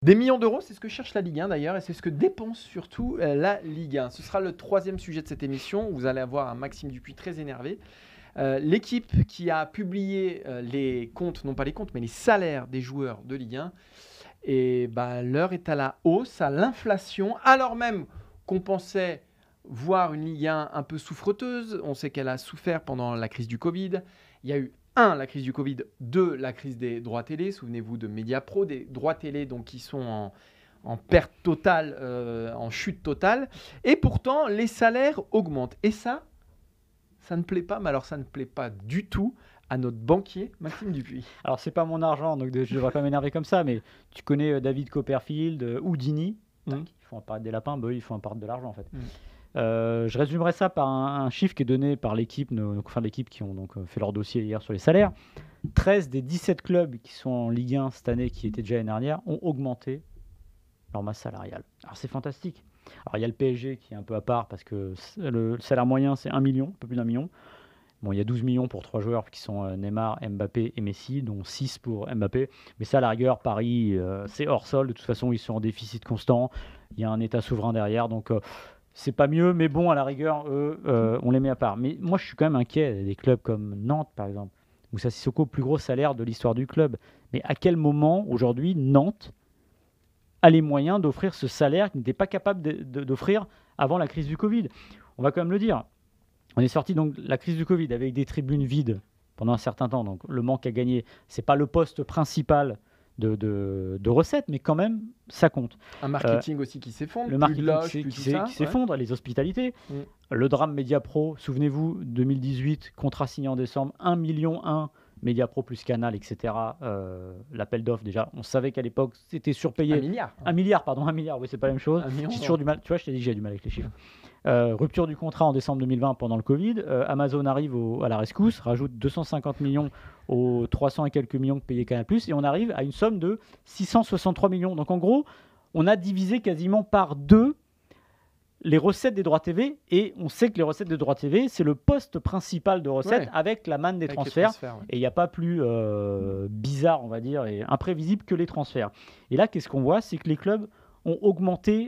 Des millions d'euros, c'est ce que cherche la Ligue 1 d'ailleurs, et c'est ce que dépense surtout la Ligue 1. Ce sera le troisième sujet de cette émission. Vous allez avoir un Maxime Dupuis très énervé. L'équipe qui a publié les comptes, non pas les comptes, mais les salaires des joueurs de Ligue 1, et l'heure est à la hausse, à l'inflation, alors même qu'on pensait voir une Ligue 1 un peu souffreteuse. On sait qu'elle a souffert pendant la crise du Covid. Il y a eu la crise du Covid, 2, la crise des droits télé. Souvenez-vous de Mediapro, des droits télé donc, qui sont en perte totale, en chute totale. Et pourtant, les salaires augmentent. Et ça ne plaît pas, mais alors ça ne plaît pas du tout à notre banquier, Maxime Dupuis. Alors, c'est pas mon argent, donc je ne devrais pas m'énerver comme ça, mais tu connais David Copperfield, Houdini, ils font apparaître des lapins, ils font apparaître de l'argent en fait. Je résumerai ça par un chiffre qui est donné par l'équipe, l'équipe qui ont donc fait leur dossier hier sur les salaires. 13 des 17 clubs qui sont en Ligue 1 cette année, qui étaient déjà l'année dernière, ont augmenté leur masse salariale. Alors c'est fantastique. Alors il y a le PSG qui est un peu à part parce que le salaire moyen c'est 1 million, un peu plus d'1 million. Bon, il y a 12 millions pour 3 joueurs qui sont Neymar, Mbappé et Messi, dont 6 pour Mbappé. Mais ça, à la rigueur, Paris, c'est hors sol. De toute façon, ils sont en déficit constant. Il y a un État souverain derrière. Donc, c'est pas mieux. Mais bon, à la rigueur, eux, on les met à part. Mais moi, je suis quand même inquiet des clubs comme Nantes, par exemple. Moussa Sissoko, plus gros salaire de l'histoire du club. Mais à quel moment, aujourd'hui, Nantes a les moyens d'offrir ce salaire qu'il n'était pas capable d'offrir avant la crise du Covid? On va quand même le dire. On est sorti donc de la crise du Covid avec des tribunes vides pendant un certain temps. Donc le manque à gagner, ce n'est pas le poste principal de recettes, mais quand même, ça compte. Un marketing aussi qui s'effondre. Le marketing qui s'effondre, les hospitalités. Le drame Mediapro, souvenez-vous, 2018, contrat signé en décembre, 1,1 million, Mediapro plus Canal, etc. L'appel d'offres, déjà, on savait qu'à l'époque, c'était surpayé. 1 milliard. 1 milliard, pardon, 1 milliard, oui, c'est pas la même chose. J'ai toujours du mal, tu vois, je t'ai dit que j'ai du mal avec les chiffres. Rupture du contrat en décembre 2020 pendant le Covid. Amazon arrive à la rescousse, rajoute 250 millions aux 300 et quelques millions que payait Canal+, et on arrive à une somme de 663 millions. Donc en gros, on a divisé quasiment par 2 les recettes des droits TV, et on sait que les recettes des droits TV, c'est le poste principal de recettes avec la manne des transferts. Et il n'y a pas plus bizarre, on va dire, et imprévisible que les transferts. Et là, qu'est-ce qu'on voit? C'est que les clubs ont augmenté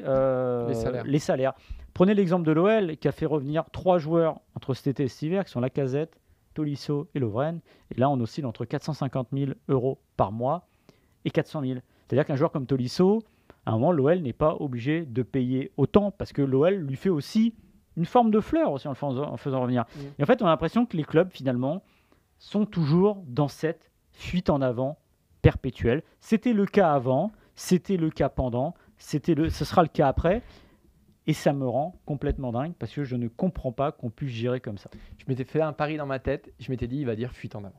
les salaires. Prenez l'exemple de l'OL qui a fait revenir 3 joueurs entre cet été et cet hiver, qui sont Lacazette, Tolisso et Lovren. Et là, on oscille entre 450 000 euros par mois et 400 000. C'est-à-dire qu'un joueur comme Tolisso, à un moment, l'OL n'est pas obligé de payer autant parce que l'OL lui fait aussi une forme de fleur aussi en faisant revenir. Et en fait, on a l'impression que les clubs, finalement, sont toujours dans cette fuite en avant perpétuelle. C'était le cas avant, c'était le cas pendant, ce sera le cas après. Et ça me rend complètement dingue parce que je ne comprends pas qu'on puisse gérer comme ça. Je m'étais fait un pari dans ma tête. Je m'étais dit, il va dire fuite en avant.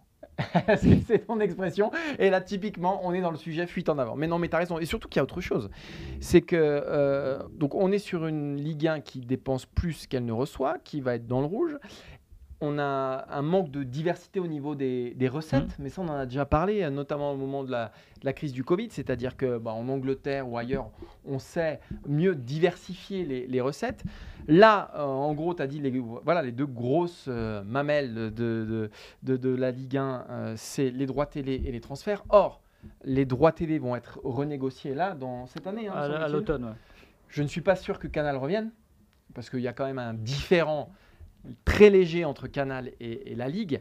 C'est ton expression. Et là, typiquement, on est dans le sujet fuite en avant. Mais non, mais tu as raison. Et surtout qu'il y a autre chose. C'est que donc on est sur une Ligue 1 qui dépense plus qu'elle ne reçoit, qui va être dans le rouge. On a un manque de diversité au niveau des recettes, mais ça on en a déjà parlé, notamment au moment de la crise du Covid, c'est-à-dire qu'en Angleterre ou ailleurs, on sait mieux diversifier les recettes. Là, en gros, tu as dit les 2 grosses mamelles de la Ligue 1, c'est les droits télé et les transferts. Or, les droits télé vont être renégociés là, dans cette année. À l'automne, ouais. Je ne suis pas sûr que Canal revienne, parce qu'il y a quand même un différent très léger entre Canal et la Ligue.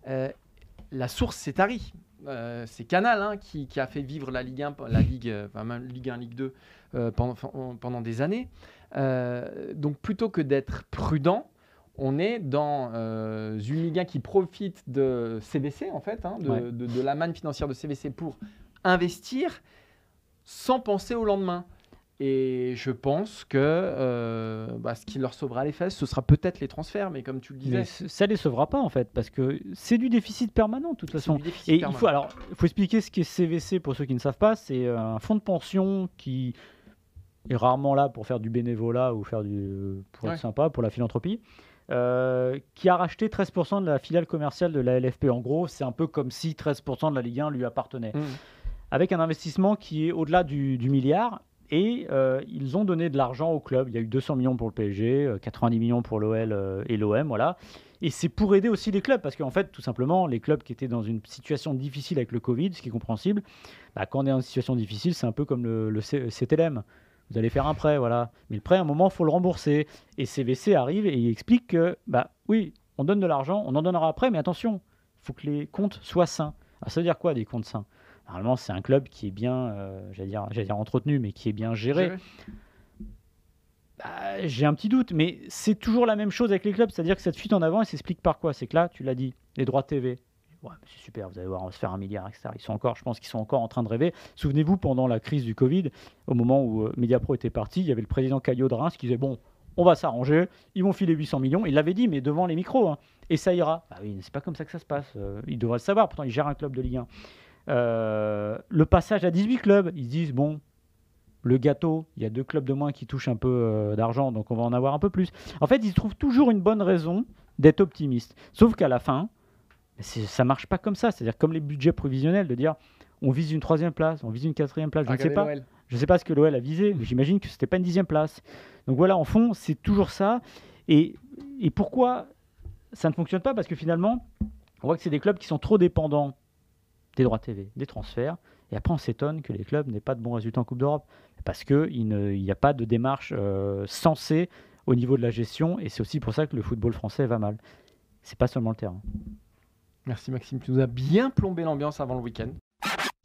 La source, c'est Tari. C'est Canal qui a fait vivre la Ligue 1, même Ligue 1, Ligue 2 pendant des années. Donc plutôt que d'être prudent, on est dans une Ligue 1 qui profite de CVC, en fait, de la manne financière de CVC pour investir sans penser au lendemain. Et je pense que ce qui leur sauvera les fesses, ce sera peut-être les transferts, mais comme tu le disais. Mais ça ne les sauvera pas en fait, parce que c'est du déficit permanent de toute façon. Et il faut expliquer ce qu'est CVC pour ceux qui ne savent pas. C'est un fonds de pension qui est rarement là pour faire du bénévolat ou pour être sympa, pour la philanthropie, qui a racheté 13% de la filiale commerciale de la LFP. En gros, c'est un peu comme si 13% de la Ligue 1 lui appartenait. Avec un investissement qui est au-delà du milliard. Et ils ont donné de l'argent au club. Il y a eu 200 millions pour le PSG, 90 millions pour l'OL et l'OM, voilà. Et c'est pour aider aussi les clubs, parce qu'en fait, tout simplement, les clubs qui étaient dans une situation difficile avec le Covid, ce qui est compréhensible, quand on est dans une situation difficile, c'est un peu comme le CTLM. Vous allez faire un prêt, voilà. Mais le prêt, à un moment, il faut le rembourser. Et CVC arrive et il explique que, oui, on donne de l'argent, on en donnera après, mais attention, il faut que les comptes soient sains. Alors, ça veut dire quoi, des comptes sains ? Normalement, c'est un club qui est bien, j'allais dire entretenu, mais qui est bien géré. J'ai un petit doute, mais c'est toujours la même chose avec les clubs, c'est-à-dire que cette fuite en avant, elle s'explique par quoi ? C'est que là, tu l'as dit, les droits TV. Ouais, c'est super, vous allez voir, on va se faire 1 milliard, etc. Je pense qu'ils sont encore en train de rêver. Souvenez-vous, pendant la crise du Covid, au moment où Mediapro était parti, il y avait le président Caillot de Reims qui disait, bon, on va s'arranger, ils vont filer 800 millions. Il l'avait dit, mais devant les micros, hein, et ça ira. Oui, c'est pas comme ça que ça se passe. Il devrait le savoir, pourtant il gère un club de Ligue 1. Le passage à 18 clubs, ils se disent, bon, le gâteau, il y a 2 clubs de moins qui touchent un peu d'argent, donc on va en avoir un peu plus. En fait, ils trouvent toujours une bonne raison d'être optimistes. Sauf qu'à la fin, ça ne marche pas comme ça. C'est-à-dire comme les budgets prévisionnels, de dire on vise une 3e place, on vise une 4e place. Je ne sais pas ce que l'OL a visé, mais j'imagine que ce n'était pas une 10e place. Donc voilà, en fond, c'est toujours ça. Et pourquoi ça ne fonctionne pas ? Parce que finalement, on voit que c'est des clubs qui sont trop dépendants des droits TV, des transferts. Et après, on s'étonne que les clubs n'aient pas de bons résultats en Coupe d'Europe. Parce qu'il n'y a pas de démarche sensée au niveau de la gestion. Et c'est aussi pour ça que le football français va mal. Ce n'est pas seulement le terrain. Merci Maxime, tu nous as bien plombé l'ambiance avant le week-end.